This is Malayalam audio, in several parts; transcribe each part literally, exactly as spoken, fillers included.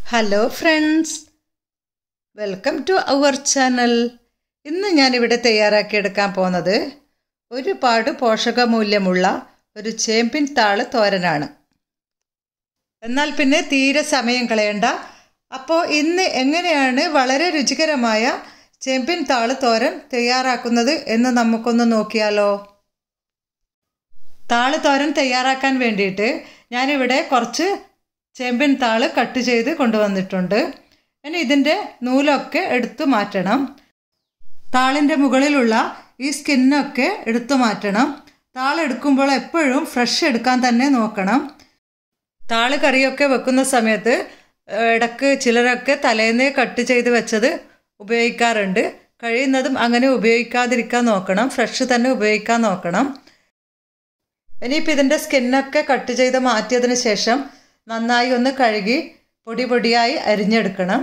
Hello friends, welcome to our channel. ഇന്ന് ഞാനിവിടെ തയ്യാറാക്കിയെടുക്കാൻ പോകുന്നത് ഒരുപാട് പോഷകമൂല്യമുള്ള ഒരു ചേമ്പിൻ താള് തോരനാണ്. എന്നാൽ പിന്നെ തീരെ സമയം കളയണ്ട. അപ്പോൾ ഇന്ന് എങ്ങനെയാണ് വളരെ രുചികരമായ ചേമ്പിൻ താള് തോരൻ തയ്യാറാക്കുന്നത് എന്ന് നമുക്കൊന്ന് നോക്കിയാലോ. താള് തോരൻ തയ്യാറാക്കാൻ വേണ്ടിയിട്ട് ഞാനിവിടെ കുറച്ച് ചേമ്പിൻ താള് കട്ട് ചെയ്ത് കൊണ്ടുവന്നിട്ടുണ്ട്. ഇനി ഇതിൻ്റെ നൂലൊക്കെ എടുത്തു മാറ്റണം. താളിൻ്റെ മുകളിലുള്ള ഈ സ്കിന്നൊക്കെ എടുത്തു മാറ്റണം. താളെടുക്കുമ്പോൾ എപ്പോഴും ഫ്രഷ് എടുക്കാൻ തന്നെ നോക്കണം. താള് കറിയൊക്കെ വെക്കുന്ന സമയത്ത് ഇടയ്ക്ക് ചിലരൊക്കെ തലേന്നേ കട്ട് ചെയ്ത് വെച്ചത് ഉപയോഗിക്കാറുണ്ട്. കഴിയുന്നതും അങ്ങനെ ഉപയോഗിക്കാതിരിക്കാൻ നോക്കണം. ഫ്രഷ് തന്നെ ഉപയോഗിക്കാൻ നോക്കണം. ഇനിയിപ്പോൾ ഇതിൻ്റെ സ്കിന്നൊക്കെ കട്ട് ചെയ്ത് മാറ്റിയതിന് ശേഷം നന്നായി ഒന്ന് കഴുകി പൊടി പൊടിയായി അരിഞ്ഞെടുക്കണം.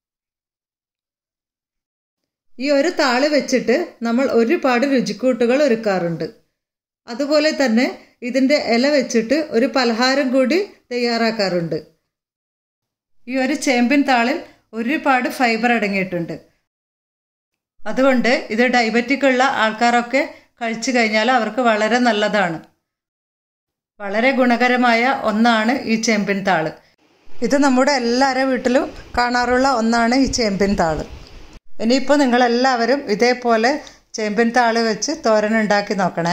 ഈ ഒരു താള് വെച്ചിട്ട് നമ്മൾ ഒരുപാട് രുചിക്കൂട്ടുകൾ ഒരുക്കാറുണ്ട്. അതുപോലെ തന്നെ ഇതിൻ്റെ ഇല വെച്ചിട്ട് ഒരു പലഹാരം കൂടി തയ്യാറാക്കാറുണ്ട്. ഈ ഒരു ചേമ്പിൻ താളിൽ ഒരുപാട് ഫൈബർ അടങ്ങിയിട്ടുണ്ട്. അതുകൊണ്ട് ഇത് ഡയബറ്റിക് ഉള്ള ആൾക്കാരൊക്കെ കഴിച്ചു കഴിഞ്ഞാൽ അവർക്ക് വളരെ നല്ലതാണ്. വളരെ ഗുണകരമായ ഒന്നാണ് ഈ ചേമ്പിൻ താള്. ഇത് നമ്മുടെ എല്ലാവരുടെ വീട്ടിലും കാണാറുള്ള ഒന്നാണ് ഈ ചേമ്പിൻ താള്. ഇനിയിപ്പോൾ നിങ്ങളെല്ലാവരും ഇതേപോലെ ചേമ്പിൻ താള് വെച്ച് തോരൻ ഉണ്ടാക്കി നോക്കണേ.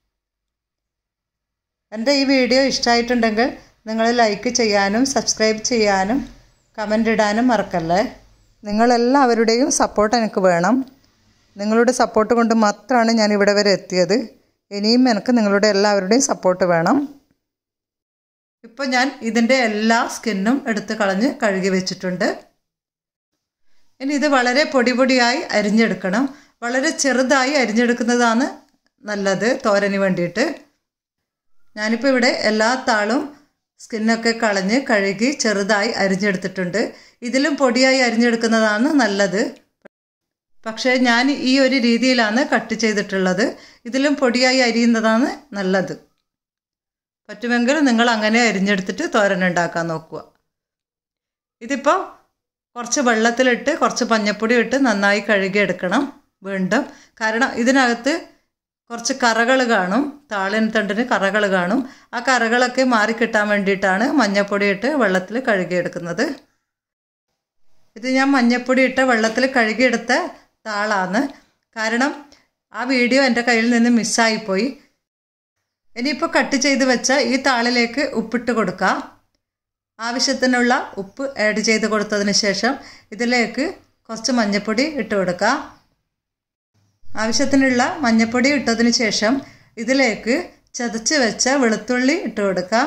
എൻ്റെ ഈ വീഡിയോ ഇഷ്ടമായിട്ടുണ്ടെങ്കിൽ നിങ്ങൾ ലൈക്ക് ചെയ്യാനും സബ്സ്ക്രൈബ് ചെയ്യാനും കമൻ്റ് ഇടാനും മറക്കല്ലേ. നിങ്ങളെല്ലാവരുടെയും സപ്പോർട്ട് എനിക്ക് വേണം. നിങ്ങളുടെ സപ്പോർട്ട് കൊണ്ട് മാത്രമാണ് ഞാൻ ഇവിടെ വരെ എത്തിയത്. ഇനിയും എനിക്ക് നിങ്ങളുടെ എല്ലാവരുടെയും സപ്പോർട്ട് വേണം. ഇപ്പോൾ ഞാൻ ഇതിൻ്റെ എല്ലാ സ്കിന്നും എടുത്ത് കളഞ്ഞ് കഴുകി വെച്ചിട്ടുണ്ട്. ഇനി ഇത് വളരെ പൊടി പൊടിയായി അരിഞ്ഞെടുക്കണം. വളരെ ചെറുതായി അരിഞ്ഞെടുക്കുന്നതാണ് നല്ലത് തോരന് വേണ്ടിയിട്ട്. ഞാനിപ്പോൾ ഇവിടെ എല്ലാ താളും സ്കിന്നൊക്കെ കളഞ്ഞ് കഴുകി ചെറുതായി അരിഞ്ഞെടുത്തിട്ടുണ്ട്. ഇതിലും പൊടിയായി അരിഞ്ഞെടുക്കുന്നതാണ് നല്ലത്. പക്ഷേ ഞാൻ ഈ ഒരു രീതിയിലാണ് കട്ട് ചെയ്തിട്ടുള്ളത്. ഇതിലും പൊടിയായി അരിയുന്നതാണ് നല്ലത്. പറ്റുമെങ്കിൽ നിങ്ങൾ അങ്ങനെ അരിഞ്ഞെടുത്തിട്ട് തോരൻ ഉണ്ടാക്കാൻ നോക്കുക. ഇതിപ്പോൾ കുറച്ച് വെള്ളത്തിലിട്ട് കുറച്ച് മഞ്ഞൾപ്പൊടി ഇട്ട് നന്നായി കഴുകിയെടുക്കണം വീണ്ടും. കാരണം ഇതിനകത്ത് കുറച്ച് കറകൾ കാണും. താളിൻ തണ്ടിന് കറകൾ കാണും. ആ കറകളൊക്കെ മാറിക്കിട്ടാൻ വേണ്ടിയിട്ടാണ് മഞ്ഞൾപ്പൊടി ഇട്ട് വെള്ളത്തിൽ കഴുകിയെടുക്കുന്നത്. ഇത് ഞാൻ മഞ്ഞൾപ്പൊടി ഇട്ട് വെള്ളത്തിൽ കഴുകിയെടുത്ത താളാണ്. കാരണം ആ വീഡിയോ എൻ്റെ കയ്യിൽ നിന്ന് മിസ്സായിപ്പോയി. ഇനിയിപ്പോൾ കട്ട് ചെയ്ത് വെച്ച ഈ താളിലേക്ക് ഉപ്പിട്ട് കൊടുക്കുക. ആവശ്യത്തിനുള്ള ഉപ്പ് ആഡ് ചെയ്ത് കൊടുത്തതിന് ശേഷം ഇതിലേക്ക് കുറച്ച് മഞ്ഞൾപ്പൊടി ഇട്ട് കൊടുക്കുക. ആവശ്യത്തിനുള്ള മഞ്ഞൾപ്പൊടി ഇട്ടതിന് ശേഷം ഇതിലേക്ക് ചതച്ച് വെച്ച വെളുത്തുള്ളി ഇട്ട് കൊടുക്കുക.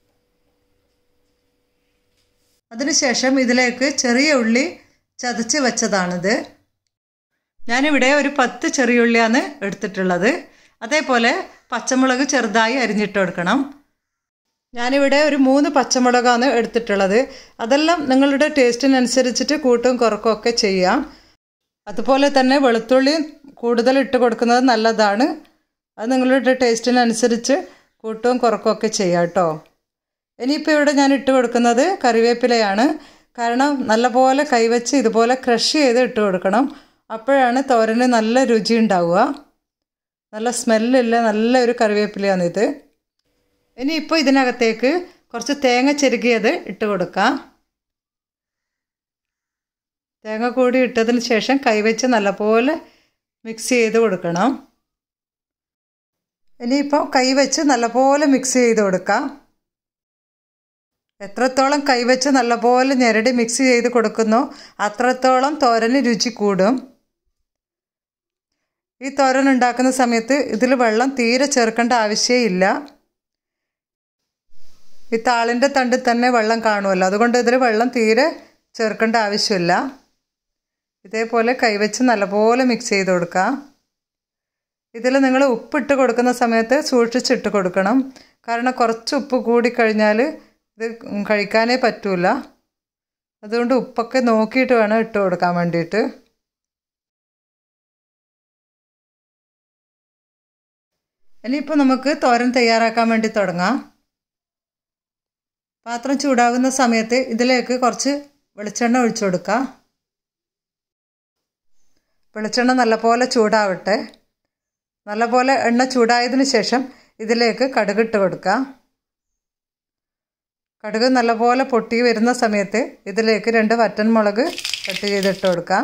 അതിനുശേഷം ഇതിലേക്ക് ചെറിയ ഉള്ളി ചതച്ച് വെച്ചതാണിത്. ഞാനിവിടെ ഒരു പത്ത് ചെറിയ ഉള്ളിയാണ് എടുത്തിട്ടുള്ളത്. അതേപോലെ പച്ചമുളക് ചെറുതായി അരിഞ്ഞിട്ട് കൊടുക്കണം. ഞാനിവിടെ ഒരു മൂന്ന് പച്ചമുളകാണ് എടുത്തിട്ടുള്ളത്. അതെല്ലാം നിങ്ങളുടെ ടേസ്റ്റിനനുസരിച്ചിട്ട് കൂട്ടും കുറക്കും ഒക്കെ ചെയ്യാം. അതുപോലെ തന്നെ വെളുത്തുള്ളി കൂടുതൽ ഇട്ട് കൊടുക്കുന്നത് നല്ലതാണ്. അത് നിങ്ങളുടെ ടേസ്റ്റിനനുസരിച്ച് കൂട്ടും കുറക്കും ഒക്കെ ചെയ്യാം കേട്ടോ. ഇനിയിപ്പോൾ ഇവിടെ ഞാൻ ഇട്ട് കൊടുക്കുന്നത് കറിവേപ്പിലയാണ്. കാരണം നല്ലപോലെ കൈവച്ച് ഇതുപോലെ ക്രഷ് ചെയ്ത് ഇട്ട് കൊടുക്കണം. അപ്പോഴാണ് തോരന് നല്ല രുചി ഉണ്ടാവുക. നല്ല സ്മെല്ലില്ല നല്ലൊരു കറിവേപ്പിലയാണിത്. ഇനിയിപ്പോൾ ഇതിനകത്തേക്ക് കുറച്ച് തേങ്ങ ചെരുകിയത് ഇട്ട് കൊടുക്കാം. തേങ്ങ കൂടി ഇട്ടതിന് ശേഷം കൈവച്ച് നല്ലപോലെ മിക്സ് ചെയ്ത് കൊടുക്കണം. ഇനിയിപ്പോൾ കൈവച്ച് നല്ലപോലെ മിക്സ് ചെയ്ത് കൊടുക്കാം. എത്രത്തോളം കൈവച്ച് നല്ലപോലെ ഞെരടി മിക്സ് ചെയ്ത് കൊടുക്കുന്നോ അത്രത്തോളം തോരന് രുചി കൂടും. ഈ തോരൻ ഉണ്ടാക്കുന്ന സമയത്ത് ഇതിൽ വെള്ളം തീരെ ചേർക്കേണ്ട ആവശ്യമില്ല. ഈ താളിൻ്റെ തണ്ടിൽ തന്നെ വെള്ളം കാണുമല്ലോ. അതുകൊണ്ട് ഇതിൽ വെള്ളം തീരെ ചേർക്കേണ്ട ആവശ്യമില്ല. ഇതേപോലെ കൈവച്ച് നല്ലപോലെ മിക്സ് ചെയ്ത് കൊടുക്കാം. ഇതിൽ നിങ്ങൾ ഉപ്പിട്ട് കൊടുക്കുന്ന സമയത്ത് സൂക്ഷിച്ചിട്ട് കൊടുക്കണം. കാരണം കുറച്ച് ഉപ്പ് കൂടിക്കഴിഞ്ഞാൽ ഇത് കഴിക്കാനേ പറ്റൂല. അതുകൊണ്ട് ഉപ്പൊക്കെ നോക്കിയിട്ട് വേണം ഇട്ട് കൊടുക്കാൻ വേണ്ടിയിട്ട്. ഇനിയിപ്പോൾ നമുക്ക് തോരൻ തയ്യാറാക്കാൻ വേണ്ടി തുടങ്ങാം. പാത്രം ചൂടാകുന്ന സമയത്ത് ഇതിലേക്ക് കുറച്ച് വെളിച്ചെണ്ണ ഒഴിച്ചു കൊടുക്കുക. വെളിച്ചെണ്ണ നല്ലപോലെ ചൂടാവട്ടെ. നല്ലപോലെ എണ്ണ ചൂടായതിന് ശേഷം ഇതിലേക്ക് കടുക് ഇട്ട് കൊടുക്കുക. കടുക് നല്ലപോലെ പൊട്ടി വരുന്ന സമയത്ത് ഇതിലേക്ക് രണ്ട് വറ്റൻമുളക് കട്ട് ചെയ്തിട്ട് കൊടുക്കാം.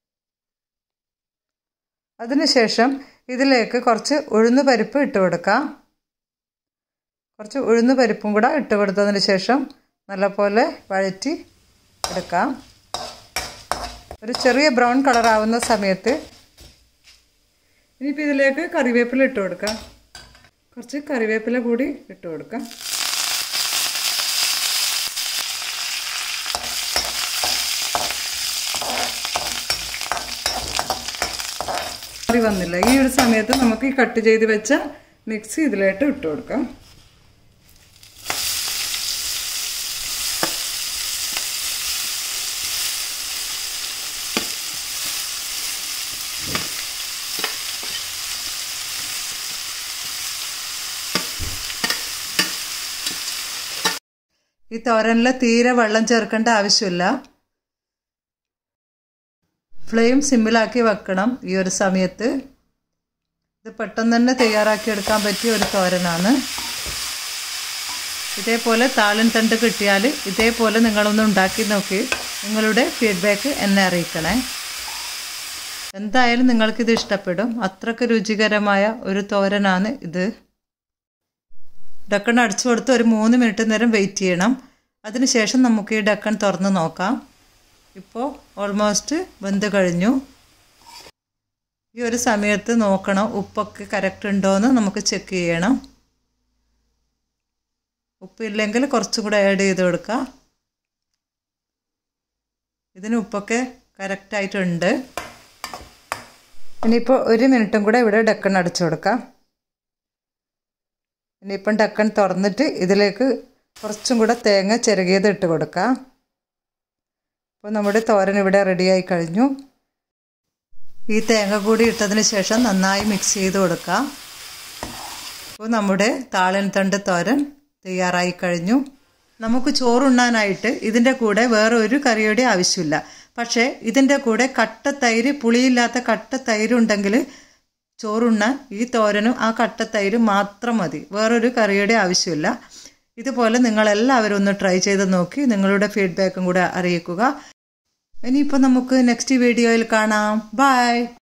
അതിനുശേഷം ഇതിലേക്ക് കുറച്ച് ഉഴുന്ന് പരിപ്പ് ഇട്ട് കൊടുക്കാം. കുറച്ച് ഉഴുന്ന് പരിപ്പും കൂടെ ഇട്ട് കൊടുത്തതിന് ശേഷം നല്ലപോലെ വഴറ്റി എടുക്കാം. ഒരു ചെറിയ ബ്രൗൺ കളറാവുന്ന സമയത്ത് ഇനിയിപ്പോൾ ഇതിലേക്ക് കറിവേപ്പില ഇട്ട് കൊടുക്കാം. കുറച്ച് കറിവേപ്പില കൂടി ഇട്ട് കൊടുക്കാം. കറി വന്നില്ല. ഈ ഒരു സമയത്ത് നമുക്ക് ഈ കട്ട് ചെയ്ത് വെച്ച മിക്സ് ഇതിലേക്ക് ഇട്ട് കൊടുക്കാം. ഈ തോരനിൽ തീരെ വെള്ളം ചേർക്കേണ്ട ആവശ്യമില്ല. ഫ്ലെയിം സിമ്മിലാക്കി വെക്കണം. ഈ ഒരു സമയത്ത് ഇത് പെട്ടെന്ന് തന്നെ തയ്യാറാക്കി എടുക്കാൻ പറ്റിയ ഒരു തോരനാണ്. ഇതേപോലെ താളൻ തണ്ട് കിട്ടിയാൽ ഇതേപോലെ നിങ്ങളൊന്ന് ഉണ്ടാക്കി നോക്കി നിങ്ങളുടെ ഫീഡ്ബാക്ക് എന്നെ അറിയിക്കണേ. എന്തായാലും നിങ്ങൾക്കിത് ഇഷ്ടപ്പെടും. അത്രയ്ക്ക് രുചികരമായ ഒരു തോരനാണ് ഇത്. ഡക്കൺ അടച്ചു കൊടുത്ത് ഒരു മൂന്ന് മിനിറ്റ് നേരം വെയിറ്റ് ചെയ്യണം. അതിനുശേഷം നമുക്ക് ഈ ഡക്കൺ തുറന്ന് നോക്കാം. ഇപ്പോൾ ഓൾമോസ്റ്റ് വെന്ത് കഴിഞ്ഞു. ഈ ഒരു സമയത്ത് നോക്കണം ഉപ്പൊക്കെ കറക്റ്റ് ഉണ്ടോ എന്ന് നമുക്ക് ചെക്ക് ചെയ്യണം. ഉപ്പില്ലെങ്കിൽ കുറച്ചും കൂടെ ആഡ് ചെയ്ത് കൊടുക്കുക. ഇതിന് ഉപ്പൊക്കെ കറക്റ്റായിട്ടുണ്ട്. ഇനിയിപ്പോൾ ഒരു മിനിറ്റും കൂടെ ഇവിടെ ഡക്കൺ അടച്ചു കൊടുക്കാം. ഇനിയിപ്പം ഡക്കൺ തുറന്നിട്ട് ഇതിലേക്ക് കുറച്ചും കൂടെ തേങ്ങ ചിരകിയത് ഇട്ട് കൊടുക്കാം. അപ്പോൾ നമ്മുടെ തോരൻ ഇവിടെ റെഡിയായി കഴിഞ്ഞു. ഈ തേങ്ങ കൂടി ഇട്ടതിന് ശേഷം നന്നായി മിക്സ് ചെയ്ത് കൊടുക്കാം. അപ്പോൾ നമ്മുടെ താളൻ തണ്ട് തോരൻ തയ്യാറായി കഴിഞ്ഞു. നമുക്ക് ചോറുണ്ണാനായിട്ട് ഇതിൻ്റെ കൂടെ വേറെ ഒരു കറിയുടെ ആവശ്യമില്ല. പക്ഷേ ഇതിൻ്റെ കൂടെ കട്ട തൈര്, പുളിയില്ലാത്ത കട്ട തൈര് ഉണ്ടെങ്കിൽ ചോറുണ്ണാൻ ഈ തോരനും ആ കട്ട തൈര് മാത്രം മതി. വേറൊരു കറിയുടെ ആവശ്യമില്ല. ഇതുപോലെ നിങ്ങളെല്ലാവരും ഒന്ന് ട്രൈ ചെയ്ത് നോക്കി നിങ്ങളുടെ ഫീഡ്ബാക്കും കൂടെ അറിയിക്കുക. ഇനിയിപ്പോൾ നമുക്ക് നെക്സ്റ്റ് വീഡിയോയിൽ കാണാം. ബൈ.